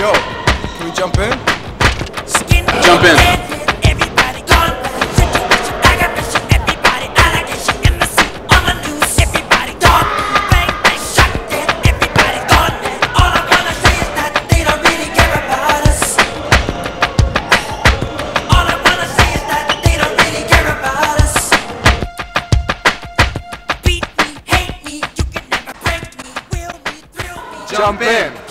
Yo, can we jump in? Jump in. Everybody gone. Situation, aggravation, everybody allegation in the seat on the news. Everybody gone. Bang, bang, shot dead. Everybody gone. All I wanna say is that they don't really care about us. All I wanna say is that they don't really care about us. Beat me, hate me, you can never break me. Will me, thrill me. Jump in.